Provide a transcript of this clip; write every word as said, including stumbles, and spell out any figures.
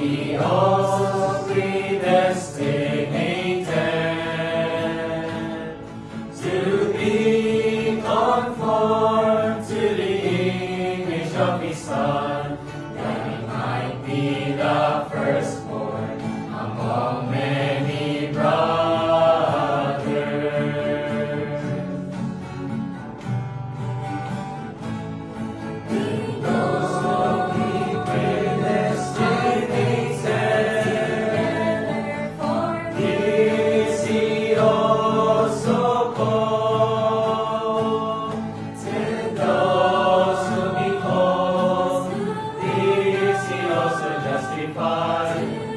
He also predestinated to be conformed to the image of His Son, that He might be the firstborn among many brothers. He also predestinated, this He also called, and those whom He called, this He also justified.